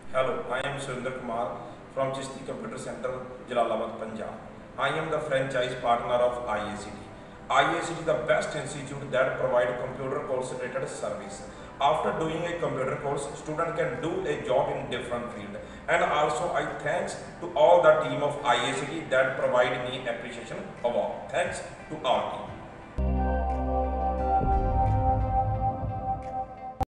Hello, I am Surinder Kumar from Chishti Computer Center, Jalalabad, Punjab. I am the franchise partner of IACT. IACT is the best institute that provides computer course related service. After doing a computer course, student can do a job in different field. And also I thanks to all the team of IACT that provide me appreciation award. Thanks to all team.